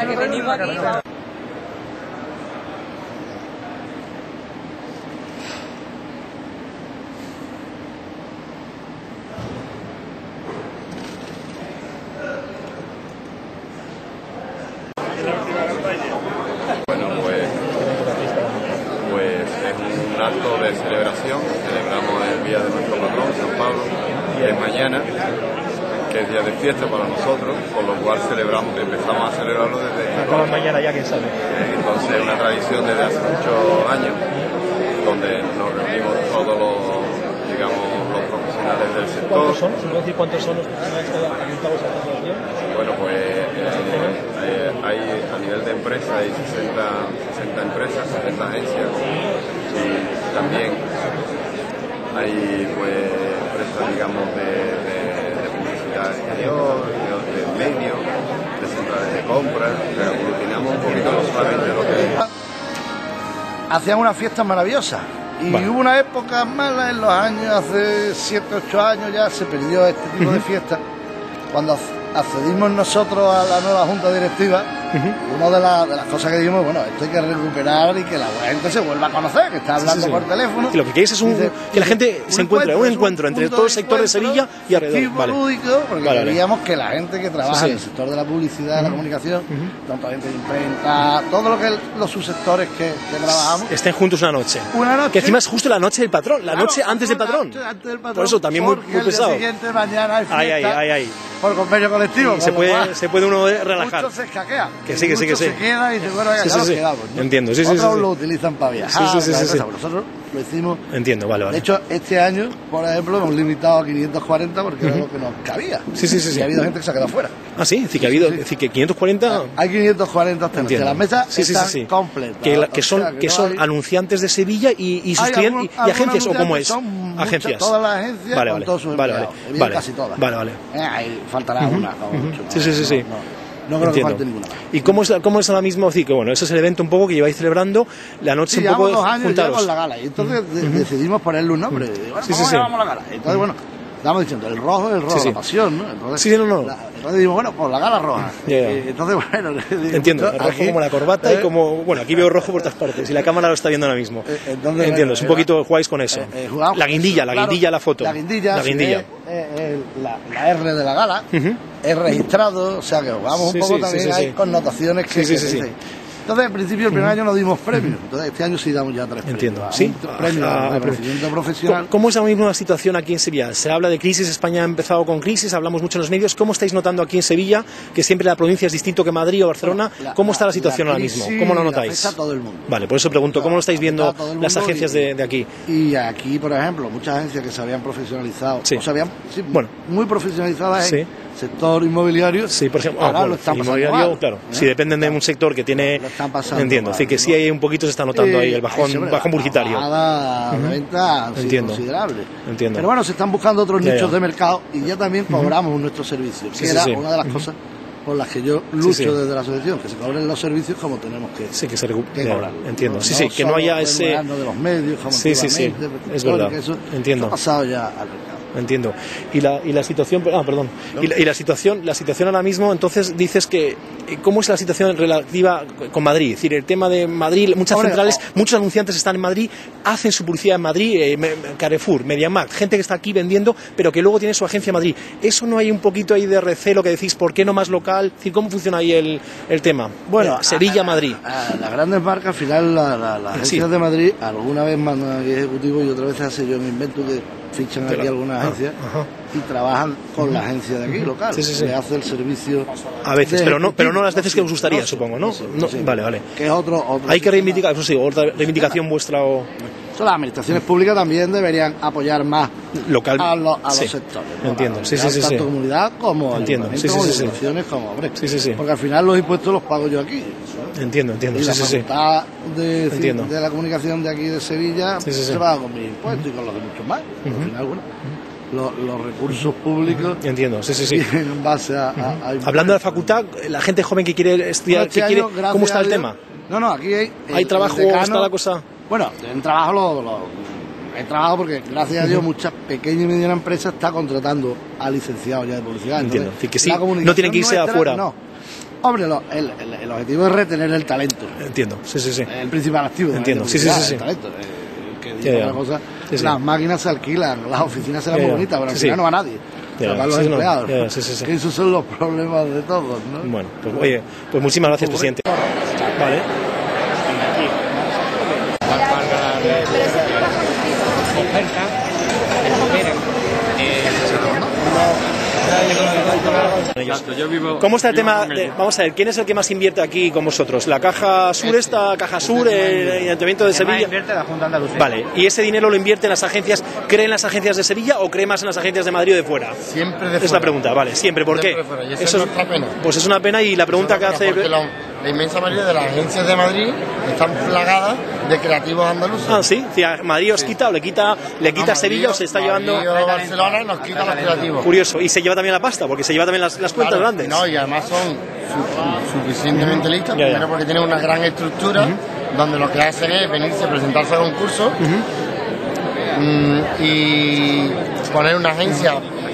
que venimos aquí. Bueno, pues es un acto de celebración. Celebramos el día de nuestro patrón, San Pablo, que es mañana, que es día de fiesta para nosotros, con lo cual empezamos a celebrarlo desde como mañana ya, quién sabe. Entonces es una tradición desde hace muchos años, donde nos reunimos todos los profesionales del sector. ¿Cuántos son? ¿Se puede decir cuántos son los profesionales que apuntados a esta asociación? Bueno, pues hay a nivel de empresa hay 60 empresas, 60 agencias, y también hay pues empresas, digamos, de publicidad exterior, de medios, de centrales de compras, pero aglutinamos un poquito no solamente lo que hacían unas fiestas maravillosas. Y hubo una época mala en los años, hace 7, 8 años ya se perdió este tipo de fiestas. Cuando accedimos nosotros a la nueva junta directiva, una de las cosas que dijimos, bueno, esto hay que recuperar y que la gente se vuelva a conocer, que está hablando por teléfono. Y lo que queréis es que la gente se encuentre, un encuentro entre todo el sector de Sevilla y alrededor. Lúdico, porque queríamos que la gente que trabaja en el sector de la publicidad, de la comunicación, tanto gente de imprenta, todo lo que los subsectores que trabajamos, estén juntos una noche. Que encima es justo la noche del patrón, la noche antes del patrón. Por eso también muy pesado. El día siguiente, mañana hay fiesta. Por convenio colectivo. Se puede uno relajar. Muchos se escaquea. Que sí. Se queda y dice, bueno, ya nos quedamos, ¿no? Entiendo, Otros lo utilizan para viajar. Nosotros lo hicimos. Entiendo, vale. De hecho, este año, por ejemplo, hemos limitado a 540 porque era lo que nos cabía. Y ha habido gente que se ha quedado fuera. Ah, sí, es decir, que 540... Hay 540 hasta noche. Las mesas están completas. Que son anunciantes de Sevilla y sus clientes y agencias, ¿o cómo es? Agencias. Todas las agencias con todos sus empleados. Casi todas. Vale. Ahí faltará una. Sí. No creo que falte ninguna. ¿Y cómo es ahora mismo? Decir que bueno, ese es el evento un poco que lleváis celebrando la noche, un poco llevamos 2 años juntaros. Ya con la gala y entonces decidimos ponerle un nombre. ¿Cómo llamamos la gala? Entonces, bueno, estamos diciendo el rojo, la pasión, ¿no? Entonces, entonces dijimos, bueno, pues la gala roja. Entonces, bueno, entiendo, el rojo aquí, como la corbata y como, bueno, aquí veo rojo por todas partes y la cámara lo está viendo ahora mismo. Entonces, entiendo, es un poquito jugáis con eso. La guindilla, la foto. La guindilla. La R de la gala, es registrado, o sea que jugamos un poco también, hay connotaciones que Entonces, al principio, el primer año no dimos premios. Entonces, este año sí damos ya 3 premios. Entiendo, sí. Premios de reconocimiento profesional. ¿Cómo es ahora mismo la situación aquí en Sevilla? Se habla de crisis, España ha empezado con crisis, hablamos mucho en los medios. ¿Cómo estáis notando aquí en Sevilla, que siempre la provincia es distinto que Madrid o Barcelona? ¿Cómo está la situación ahora mismo? ¿Cómo lo notáis? Afecta a todo el mundo. Vale, por eso pregunto, ¿cómo lo estáis viendo las agencias de aquí? Y aquí, por ejemplo, muchas agencias que se habían profesionalizado, muy profesionalizadas en sector inmobiliario. Sí, por ejemplo, ahora lo están inmobiliario, pasando mal, claro. Si dependen de un sector que tiene... Entiendo, así que sí hay un poquito, se está notando ahí el bajón publicitario. La venta han sido considerable. Entiendo. Pero bueno, se están buscando otros nichos de mercado y ya también cobramos nuestros servicios, que era una de las cosas por las que yo lucho desde la asociación, que se cobren los servicios como tenemos que cobrar. Entiendo, que no haya ese... de los medios, como es verdad, entiendo. Ha pasado ya al mercado. Entiendo. Y la situación, perdón. ¿No? Y la situación ahora mismo, entonces dices que ¿cómo es la situación relativa con Madrid? Es decir, el tema de Madrid, muchas centrales, muchos anunciantes están en Madrid, hacen su publicidad en Madrid, Carrefour, MediaMarkt, gente que está aquí vendiendo, pero que luego tiene su agencia en Madrid. ¿Eso no hay un poquito ahí de recelo que decís, ¿por qué no más local? Es decir, ¿cómo funciona ahí el tema? Bueno, Sevilla-Madrid. Las grandes marcas, al final, las agencias de Madrid, alguna vez mandan aquí ejecutivos y otra vez hace yo me invento que fichan aquí algunas agencias y trabajan con la agencia de aquí local, le hace el servicio a veces, pero no las veces que os gustaría, supongo, ¿no? Vale. Que es otro hay que reivindicar, eso sí, otra reivindicación vuestra o... Las administraciones públicas también deberían apoyar más local a los sectores. Entiendo, tanto comunidad como ayuntamientos, instituciones como porque al final los impuestos los pago yo aquí. Entiendo. Y la facultad de la comunicación de aquí de Sevilla se paga con mis impuestos y con los de muchos más. Al final, bueno, los recursos públicos. Entiendo, en base a hablando de la facultad, la gente joven que quiere estudiar, ¿cómo está el tema? No, aquí hay trabajo, ¿cómo está la cosa? Bueno, en trabajo he trabajado porque, gracias a Dios, muchas pequeñas y medianas empresas están contratando a licenciados ya de publicidad. Entiendo, que sí, no tienen que irse afuera. Hombre, el objetivo es retener el talento. Entiendo, sí, sí, sí. El principal activo. Entiendo, sí, sí, sí, sí. El talento. Que digo una cosa, las máquinas se alquilan, las oficinas serán muy bonitas, pero al final no va nadie. Para los empleados. Que esos son los problemas de todos, ¿no? Bueno, pues oye, pues muchísimas gracias, presidente. Vale. ¿Cómo está el tema? Vamos a ver, ¿quién es el que más invierte aquí con vosotros? ¿La Caja Sur Caja Sur, el Ayuntamiento de Sevilla? Invierte la Junta de Andalucía. Vale, ¿y ese dinero lo invierte en las agencias? ¿Cree en las agencias de Sevilla o cree más en las agencias de Madrid o de fuera? Siempre de fuera. Es la pregunta, vale, siempre. ¿Por qué? Eso es nuestra pena. Pues es una pena y la pregunta que hace... La inmensa mayoría de las agencias de Madrid están plagadas de creativos andaluces. Ah, sí, Madrid os quita o le quita a Sevilla o se está llevando... Barcelona nos quita los creativos. Curioso, y se lleva también la pasta, porque se lleva también las cuentas grandes. No, y además son suficientemente listas, primero porque tienen una gran estructura, donde lo que hacen es venirse a presentarse a concursos y poner una agencia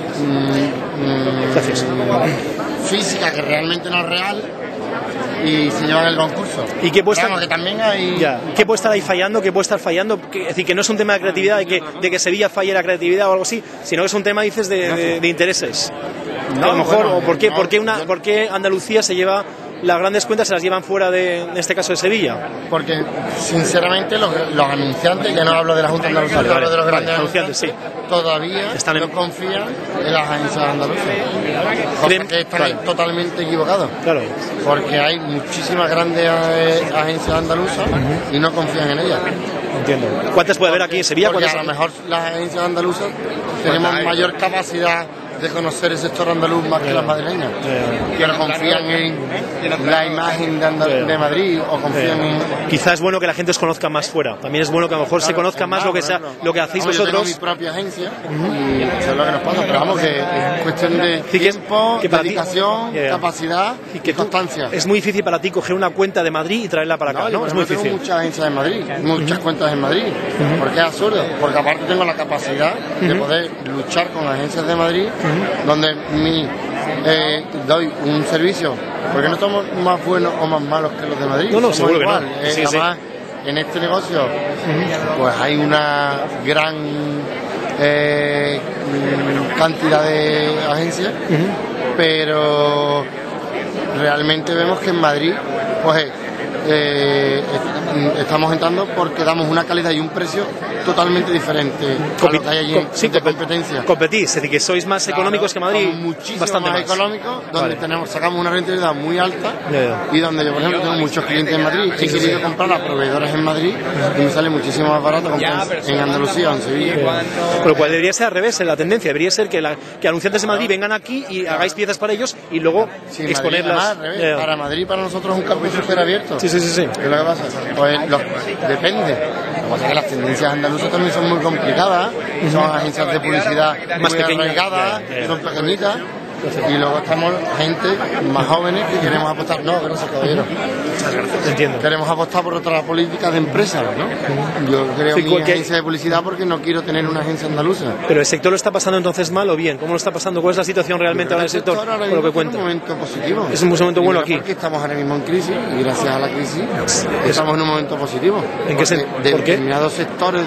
física que realmente no es real, y se llevan el concurso. ¿Y qué puede estar, que también hay... ¿Qué puede estar ahí fallando? ¿Qué puede estar fallando? Es decir, que no es un tema de creatividad, de que Sevilla falle la creatividad o algo así, sino que es un tema, dices, de intereses. No, a lo mejor, bueno, ¿por qué Andalucía se lleva las grandes cuentas, se las llevan fuera en este caso de Sevilla? Porque, sinceramente, los anunciantes, ya no hablo de la Junta Andalucía, hablo de los grandes anunciantes, sí, todavía no confían en las agencias andaluzas. Cosa que están totalmente equivocados. Claro. Porque hay muchísimas grandes agencias andaluzas y no confían en ellas. Entiendo. ¿Cuántas puede haber aquí en Sevilla? Porque a lo mejor las agencias andaluzas tenemos mayor capacidad de conocer el sector andaluz más que las madrileñas, que no confían en la imagen de Madrid o confían en... Quizás es bueno que la gente os conozca más fuera, también es bueno que a lo mejor se conozca más lo que hacéis vosotros. Yo tengo mi propia agencia y eso es lo que nos pasa, pero vamos, que es cuestión de tiempo, dedicación, capacidad y constancia. Es muy difícil para ti coger una cuenta de Madrid y traerla para acá, ¿no? Es muy difícil. Tengo muchas agencias en Madrid, muchas cuentas en Madrid, porque es absurdo, porque aparte tengo la capacidad de poder luchar con agencias de Madrid, donde doy un servicio, porque no somos más buenos o más malos que los de Madrid. No, seguro que no. Además, en este negocio, pues hay una gran cantidad de agencias, pero realmente vemos que en Madrid, pues estamos entrando porque damos una calidad y un precio totalmente diferente a lo que hay allí de competencia. Competís, es decir, que sois más económicos que Madrid. Muchísimo bastante más económicos, donde sacamos una rentabilidad muy alta y donde yo, por ejemplo, tengo muchos clientes en Madrid. He querido comprar a proveedores en Madrid y me sale muchísimo más barato comprar en Andalucía o en Sevilla. Pero pues debería ser al revés, la tendencia debería ser que anunciantes de Madrid vengan aquí y hagáis piezas para ellos y luego exponerlas. Madrid, para Madrid, para nosotros es un campo súper abierto. Sí. ¿Qué es lo que pasa? Pues depende. Lo que pasa es que las tendencias andaluzas también son muy complicadas, son agencias de publicidad más muy arraigadas, son pequeñitas, y luego estamos gente más jóvenes que queremos apostar. No, gracias, caballero. Muchas gracias. Entiendo. Queremos apostar por otra política de empresas, ¿no? Yo creo mi agencia de publicidad porque no quiero tener una agencia andaluza. Pero el sector lo está pasando entonces mal o bien. ¿Cómo lo está pasando? ¿Cuál es la situación realmente ahora del sector? Por lo que cuenta. Es un momento positivo. Es un momento bueno aquí. Porque estamos ahora mismo en crisis y gracias a la crisis estamos en un momento positivo. ¿En qué sentido? ¿Por qué? Determinados sectores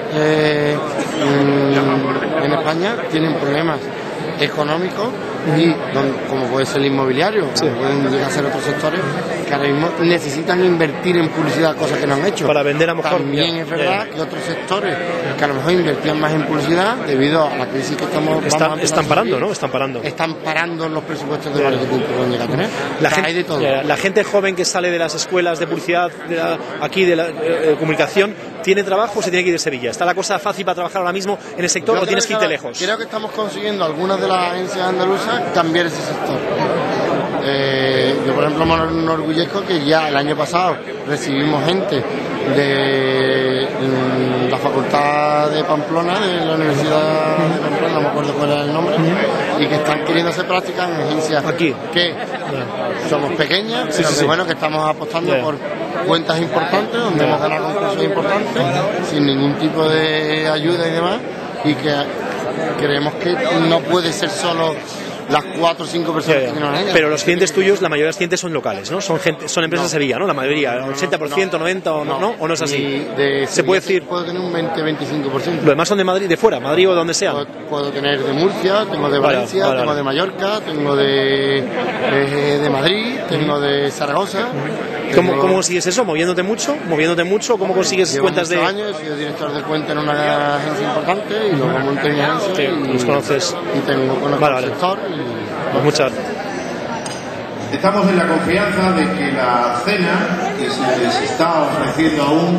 en España tienen problemas económicos y como puede ser el inmobiliario, pueden llegar a ser otros sectores que ahora mismo necesitan invertir en publicidad, cosas que no han hecho. Para vender a lo mejor. También es verdad que otros sectores que a lo mejor invertían más en publicidad debido a la crisis que están parando, ¿no? Están parando los presupuestos de marketing que pueden llegar a tener. Hay de todo. La gente joven que sale de las escuelas de publicidad aquí de la comunicación, ¿tiene trabajo o se tiene que ir de Sevilla? ¿Está la cosa fácil para trabajar ahora mismo en el sector o tienes que irte lejos? Creo que estamos consiguiendo algunas de las agencias andaluzas cambiar ese sector. Yo, por ejemplo, me enorgullezco que ya el año pasado recibimos gente de la Facultad de Pamplona, de la Universidad de Pamplona, no me acuerdo cuál era el nombre, y que están queriendo hacer prácticas en agencias aquí, que somos pequeñas, pero que bueno, que estamos apostando por cuentas importantes, donde hemos ganado concursos importantes, sin ningún tipo de ayuda y demás, y que creemos que no puede ser solo las 4 o 5 personas que tienen una agencia. Pero los clientes tuyos, la mayoría de los clientes son locales, ¿no? Son empresas de Sevilla, ¿no? La mayoría, 80%, 90% o no es así. Se puede decir. Puedo tener un 20-25%. Lo demás son de Madrid, de fuera, Madrid o donde sea. Puedo tener de Murcia, tengo de Valencia, tengo de Mallorca, tengo de Madrid, tengo de Zaragoza. ¿Cómo consigues eso? ¿Moviéndote mucho? ¿Cómo consigues cuentas de...? Llevo años, he sido director de cuenta en una agencia importante y luego monté mi agencia y los conoces. Y conozco el sector. Pues muchas. Estamos en la confianza de que la cena que se les está ofreciendo aún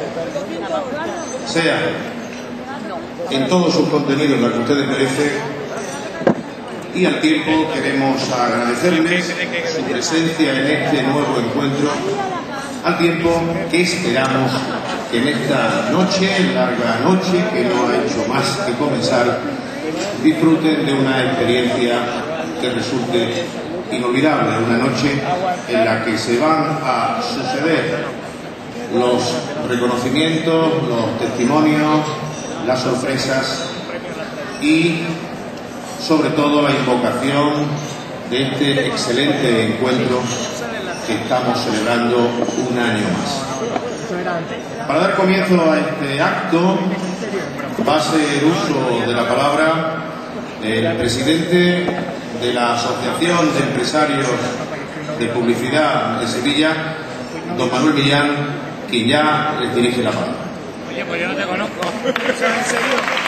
sea en todos sus contenidos la que ustedes merecen, y al tiempo queremos agradecerles su presencia en este nuevo encuentro, al tiempo que esperamos que en esta noche, larga noche, que no ha hecho más que comenzar, disfruten de una experiencia que resulte inolvidable, una noche en la que se van a suceder los reconocimientos, los testimonios, las sorpresas y sobre todo la invocación de este excelente encuentro que estamos celebrando un año más. Para dar comienzo a este acto va a hacer uso de la palabra el presidente de la Asociación de Empresarios de Publicidad de Sevilla, don Manuel Millán, quien ya les dirige la palabra. Oye, pues yo no te conozco. ¿En serio?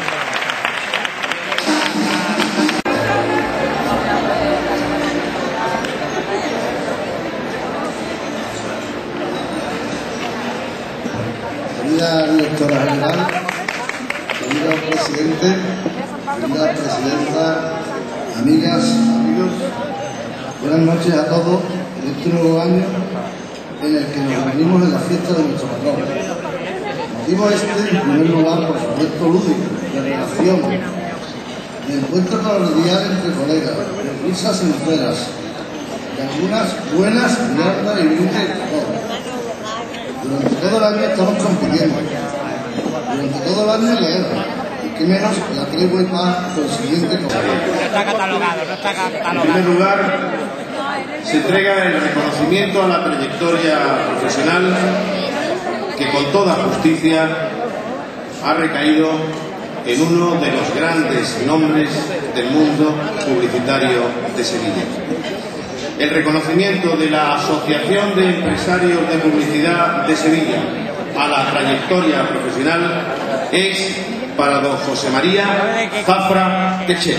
Querida directora general, querido presidente, querida presidenta, amigas, amigos, buenas noches a todos en este nuevo año en el que nos reunimos en la fiesta de nuestro patrón. Motivo este, en primer lugar, por supuesto, lúdico, de relación, de encuentro cordial entre colegas, de risas sinceras, de algunas buenas mierdas y brindes de todo. Durante todo el año estamos compitiendo, durante todo el año leemos, y que menos la tregua y paz consiguiente con... No está catalogado. En primer lugar, se entrega el reconocimiento a la trayectoria profesional que con toda justicia ha recaído en uno de los grandes nombres del mundo publicitario de Sevilla. El reconocimiento de la Asociación de Empresarios de Publicidad de Sevilla a la trayectoria profesional es para don José María Zafra Techera.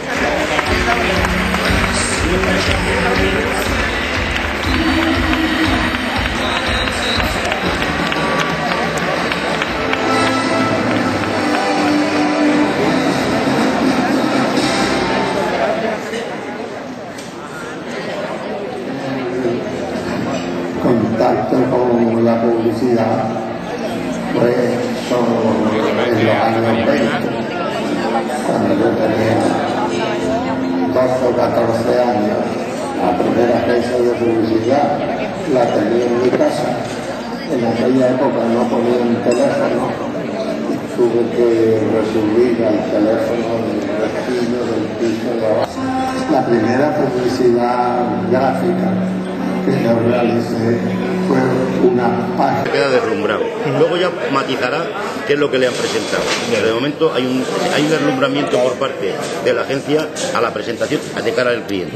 Contacto con la publicidad pues son en los años 20, cuando yo tenía 12 o 14 años. La primera agencia de publicidad la tenía en mi casa. En aquella época no ponían teléfono, tuve que recurrir al teléfono del vecino del piso de abajo. La primera publicidad gráfica que yo realicé fue una página. Queda deslumbrado. Luego ya matizará qué es lo que le han presentado. De momento hay un deslumbramiento por parte de la agencia a la presentación de cara al cliente.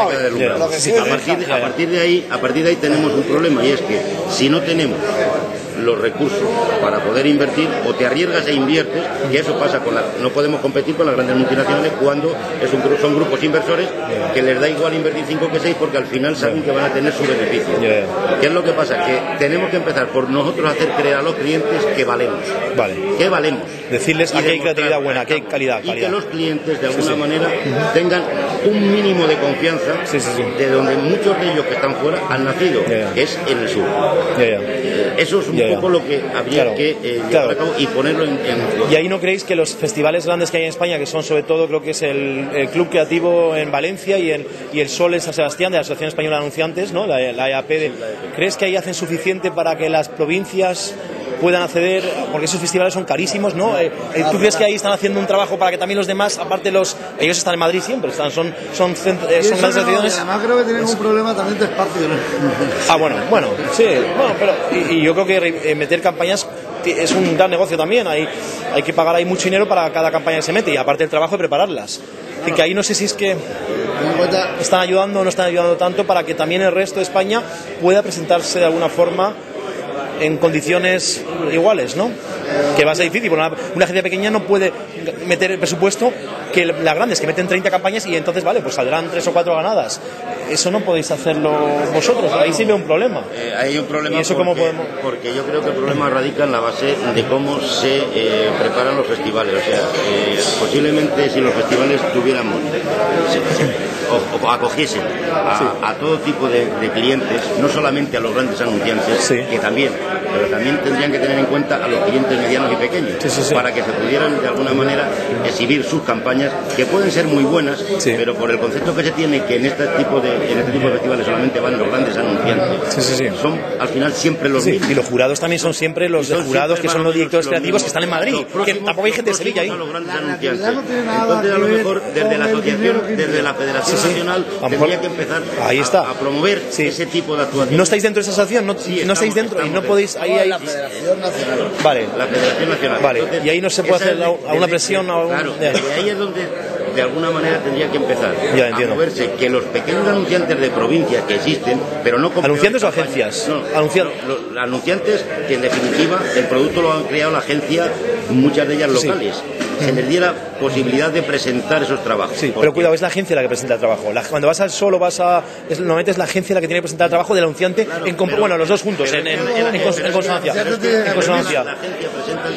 A partir de ahí tenemos un problema, y es que si no tenemos los recursos para poder invertir, o te arriesgas e inviertes, y eso pasa no podemos competir con las grandes multinacionales cuando son grupos inversores que les da igual invertir 5 que 6 porque al final saben que van a tener su beneficio. ¿Qué es lo que pasa? Que tenemos que empezar por nosotros hacer creer a los clientes que valemos. Que valemos. Decirles que hay creatividad buena, que hay calidad. Y que los clientes de alguna manera tengan un mínimo de confianza de donde muchos de ellos que están fuera han nacido, que es en el sur. Eso es un poco lo que habría que llevar a cabo y ponerlo en ¿Y ahí no creéis que los festivales grandes que hay en España, que son sobre todo, creo que es el Club Creativo en Valencia y el Sol en San Sebastián, de la Asociación Española de Anunciantes, ¿no? la EAP, ¿crees que ahí hacen suficiente para que las provincias puedan acceder, porque esos festivales son carísimos, ¿no? ¿Tú crees que ahí están haciendo un trabajo para que también los demás, aparte ellos están en Madrid siempre, son grandes asociaciones? Además creo que tienen un problema también de espacio, ¿no? Bueno, sí, pero y yo creo que meter campañas es un gran negocio también, hay que pagar ahí mucho dinero para cada campaña que se mete, y aparte el trabajo de prepararlas. Y que ahí no sé si es que están ayudando o no están ayudando tanto para que también el resto de España pueda presentarse de alguna forma en condiciones iguales, ¿no? Que va a ser difícil, porque una agencia pequeña no puede meter el presupuesto que las grandes, que meten 30 campañas y entonces, vale, pues saldrán 3 o 4 ganadas. Eso no podéis hacerlo vosotros, ahí sí veo un problema. Hay un problema. ¿Y eso cómo podemos? Porque yo creo que el problema radica en la base de cómo se preparan los festivales. O sea, posiblemente si los festivales tuviéramos o acogiesen a todo tipo de clientes, no solamente a los grandes anunciantes, que también, pero también tendrían que tener en cuenta a los clientes medianos y pequeños, para que se pudieran de alguna manera exhibir sus campañas, que pueden ser muy buenas, pero por el concepto que se tiene que en este tipo de festivales solamente van los grandes anunciantes, son al final siempre los mismos. Y los jurados también son siempre los jurados, que son los directores creativos que están en Madrid, que tampoco hay gente de Sevilla ahí. Los grandes anunciantes. Entonces a lo mejor desde la asociación, desde la Federación Nacional, tendría que empezar a promover ese tipo de actuaciones. ¿No estáis dentro de esa asociación? ¿No estáis dentro? Y no podéis... La Federación Nacional. Vale. La Federación Nacional. Vale. Entonces, y ahí no se puede hacer a una presión... Claro, desde ahí es donde de alguna manera tendría que empezar a moverse, que los pequeños anunciantes de provincia que existen, pero no... ¿Anunciantes o agencias? No, anunciantes que en definitiva el producto lo han creado la agencia, muchas de ellas locales. Se les diera posibilidad de presentar esos trabajos. Sí, pero cuidado, es la agencia la que presenta el trabajo. Cuando vas al solo, normalmente es la agencia la que tiene que presentar el trabajo del anunciante, bueno, los dos juntos, en consonancia. La agencia presenta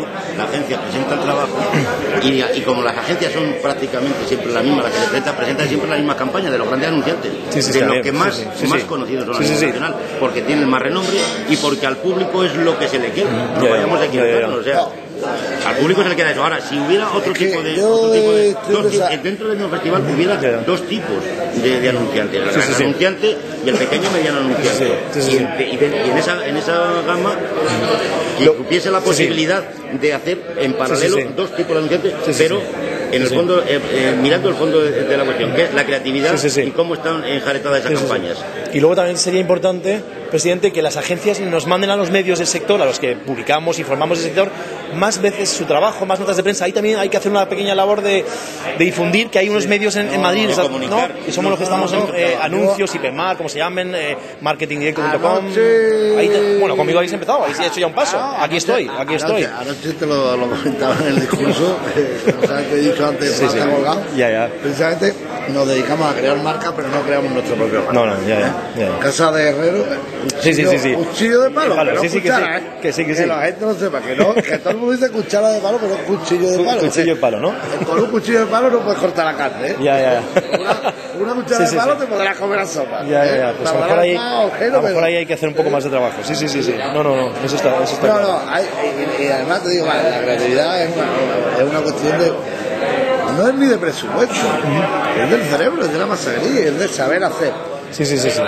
el trabajo, y como las agencias son prácticamente siempre las mismas, las que presentan siempre la misma campaña de los grandes anunciantes, de los que más conocidos son a nivel nacional, porque tienen más renombre y porque al público es lo que se le quiere. No vayamos a equivocarnos, o sea... Al público se le queda eso. Ahora, si hubiera otro tipo de dentro del mismo festival hubiera dos tipos de anunciantes, el gran anunciante y el pequeño mediano anunciante. Y en esa gama que hubiese la posibilidad de hacer en paralelo dos tipos de anunciantes, pero en el fondo, mirando el fondo de la cuestión, que es la creatividad y cómo están enjaretadas esas campañas. Y luego también sería importante, presidente, que las agencias nos manden a los medios del sector, a los que publicamos, informamos del sector, más veces su trabajo, más notas de prensa. Ahí también hay que hacer una pequeña labor de difundir que hay unos medios en Madrid, ¿no? Que somos los que estamos en anuncios, hipermar, como se llamen, marketingdirecto.com. Bueno, conmigo habéis empezado, habéis hecho ya un paso. Aquí estoy. Anoche te lo comentaba en el discurso, como sabes que he dicho antes, marca colgado. Precisamente nos dedicamos a crear marca, pero no creamos nuestro propio marca. No, Casa de Herrero, cuchillo de palo, pero no cuchara, que la gente no sepa, que todo el mundo dice cuchara de palo, pero cuchillo de palo. Cuchillo de palo, ¿no? Con un cuchillo de palo no puedes cortar la carne, ¿eh? Una cuchara de palo te podrás comer la sopa. Pues a lo mejor ahí hay que hacer un poco más de trabajo. Sí. No, eso está claro. Y además te digo, la creatividad es una cuestión de... No es ni de presupuesto, es del cerebro, es de la masa gris, es del saber hacer. Sí.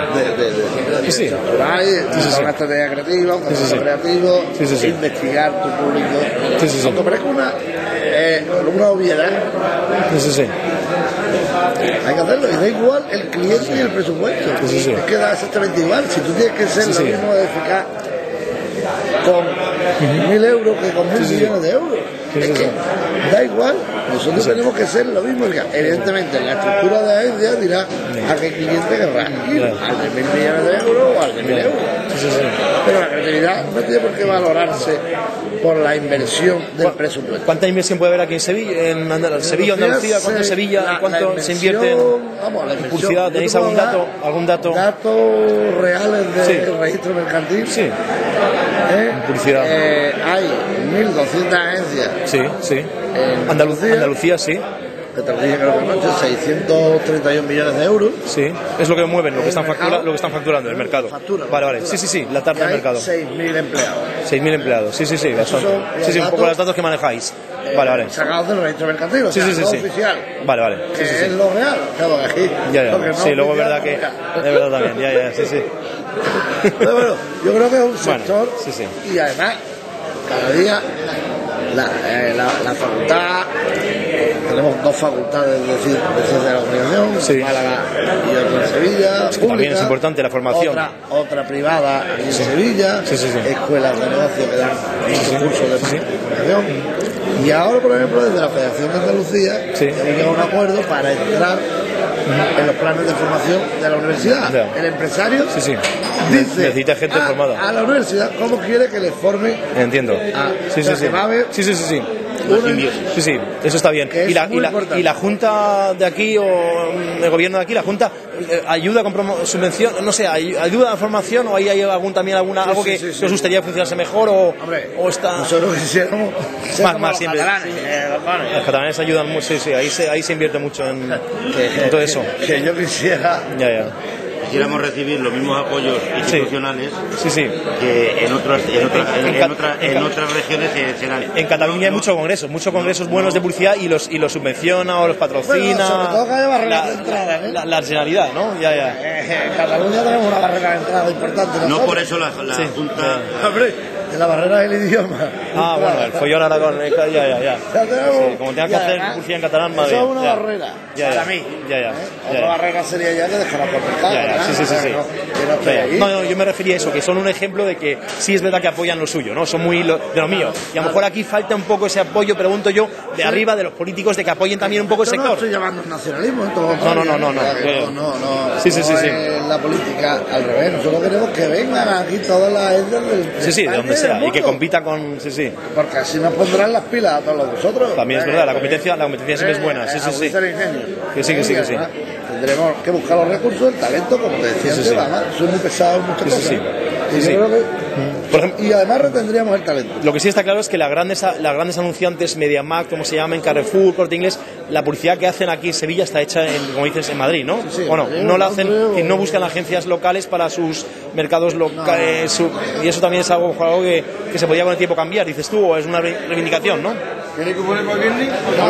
Una estrategia creativa, un concepto creativo, investigar tu público. Aunque parezca una obviedad, hay que hacerlo, y da igual el cliente y el presupuesto. Es que da exactamente igual. Si tú tienes que ser lo mismo de eficaz con 1.000 euros que con 1.000 millones de euros. Es que da igual, nosotros tenemos que ser lo mismo. Evidentemente, la estructura de la agencia dirá a qué cliente querrá ir, al de 1.000 millones de euros o al de 1.000 euros. Pero la creatividad no tiene por qué valorarse por la inversión del presupuesto. ¿Cuánta inversión puede haber aquí en Sevilla, Andalucía? ¿Cuánto Sevilla? ¿Cuánto se invierte en publicidad? ¿Tenéis algún dato? Datos reales del registro mercantil. Publicidad. Hay 1.200 agencias. Sí. Andalucía, sí. Que te lo dije, creo que anoche, 631 millones de euros. Sí, es lo que mueven, lo que están facturando el mercado. Vale. Sí, la tarta del mercado. 6.000 empleados. 6.000 empleados, sí, bastante. Sí, un poco los datos que manejáis. Vale. Sacados del registro mercantil, o sea, no oficial. Vale. Que es lo real, claro que aquí. Sí, luego es verdad que... Es verdad también, sí. Pero bueno, yo creo que es un sector y además cada día. La facultad, tenemos 2 facultades de ciencia de la comunicación, Sí. Málaga y otra en Sevilla. Sí, también es importante la formación. Otra privada aquí en Sevilla, Sí. escuelas de negocio que dan muchos cursos de comunicación. Y ahora, por ejemplo, desde la Federación de Andalucía hemos llegado a un acuerdo para entrar en los planes de formación de la universidad. Ya. El empresario dice necesita gente formada a la universidad cómo quiere que le forme. Entiendo. Sí. Sí, eso está bien. Y la Junta de aquí, o el gobierno de aquí, la Junta, ayuda con subvención, no sé, ayuda a la formación, o hay algo que os gustaría que funcionase mejor, o está... Nosotros quisiéramos más siempre. Los catalanes ayudan mucho, ahí se invierte mucho en todo eso. Que yo quisiera... Quisiéramos recibir los mismos apoyos institucionales que en otras regiones se dan. En Cataluña hay muchos congresos buenos de publicidad y los subvenciona o los patrocina. Sobre todo que haya barreras de entrada, la generalidad, ¿no? En Cataluña tenemos una barrera de entrada importante. No por eso la Junta... De la barrera del idioma. Bueno, el follón ahora con... Ya. Sí, como tengas que hacer publicidad en catalán, madre. Eso es una barrera. Para mí. Otra barrera sería ya que dejará por mercado. No, yo me refería a eso, que son un ejemplo de que sí es verdad que apoyan lo suyo, ¿no? Son muy de lo mío. Y a lo mejor aquí falta un poco ese apoyo, pregunto yo, de arriba de los políticos, de que apoyen también un poco el sector. No estoy llamando nacionalismo en todo. No. Sí. La política al revés. Nosotros queremos que vengan aquí todas las etnias del Sí, de donde sea, y que compita con... Sí. Porque así nos pondrán las pilas a todos vosotros. También es verdad, la competencia siempre es buena. Sí. Que sí. Tendremos que buscar los recursos, el talento, como te decía antes, además, soy muy pesado en muchas cosas. Sí. Creo que, por ejemplo, y además retendríamos el talento. Lo que sí está claro es que las grandes anunciantes, MediaMarkt, como se llaman, Carrefour, Corte Inglés, la publicidad que hacen aquí en Sevilla está hecha, como dices, en Madrid, ¿no? No la hacen, y no buscan agencias locales para sus mercados locales, y eso también es algo que se podría con el tiempo cambiar, dices tú, o es una reivindicación, ¿no? ¿Queréis que ponemos aquí el link?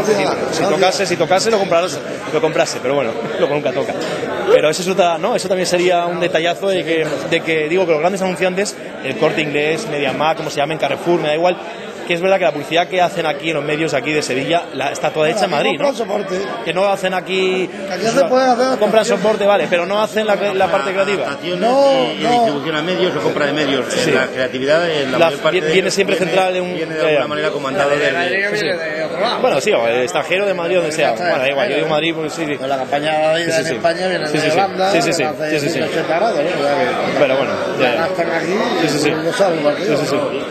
Si tocase lo comprase, pero bueno, lo que nunca toca. Pero eso es otra, ¿no? Eso también sería un detallazo de que digo que los grandes anunciantes, el Corte Inglés, MediaMarkt, como se llamen, Carrefour, me da igual, que es verdad que la publicidad que hacen aquí en los medios aquí de Sevilla está toda hecha en Madrid, ¿no? Que no hacen aquí compran soporte, vale, pero no hacen la parte creativa. Y distribución a medios o compra de medios. La creatividad la mayor parte viene siempre central viene de alguna manera comandada Bueno, sí, o el extranjero de Madrid, donde sea. Bueno, da igual, yo digo Madrid porque sí. La campaña de ida en España viene de Holanda, sí. 80 grados, ¿no? Pero bueno, ya están aquí, lo saben igual que yo.